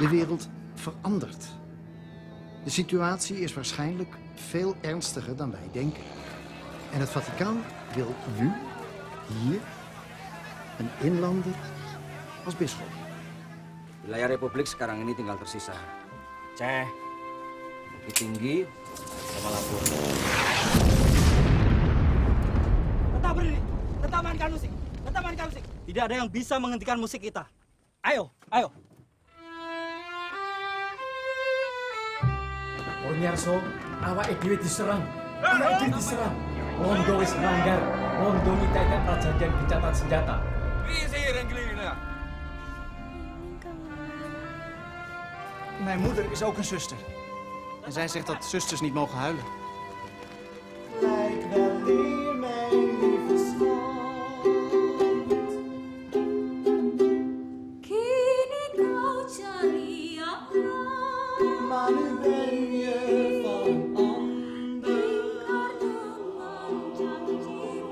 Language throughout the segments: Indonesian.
De wereld verandert. De situatie is waarschijnlijk veel ernstiger dan wij denken. En het Vaticaan wil nu, hier, een inlander als bisschop. Wilayah Republik sekarang ini tinggal tersisa Aceh, Bukit Tinggi, sama Lampung. Tetap berdiri, tetap mainkan musik, tetap mainkan musik. Tidak ada yang bisa menghentikan musik kita. Ayo, ayo. Ornyarso, awak dhewe diserang. Awak dhewe diserang. Londo wis melanggar. Londo minta perjanjian gencatan senjata. Mijn moeder is ook een zuster. En zij zegt dat zusters niet mogen huilen. Lijk wel weer mijn lieve schat. Kini kau cari apa? Maar nu ben je van een ander. Ingkar dengan janjimu.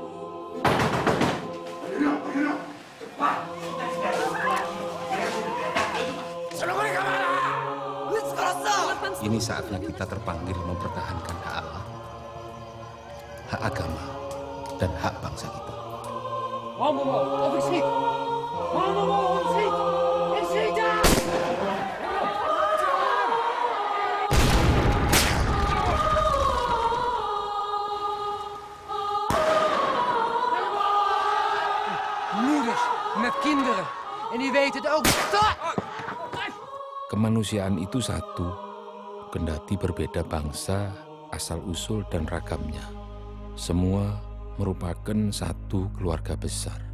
Ini saatnya kita terpanggil mempertahankan hak Allah, hak agama, dan hak bangsa kita. Moeders met kinderen. En u weet het ook. Kemanusiaan itu satu, kendati berbeda bangsa, asal-usul dan ragamnya. Semua merupakan satu keluarga besar.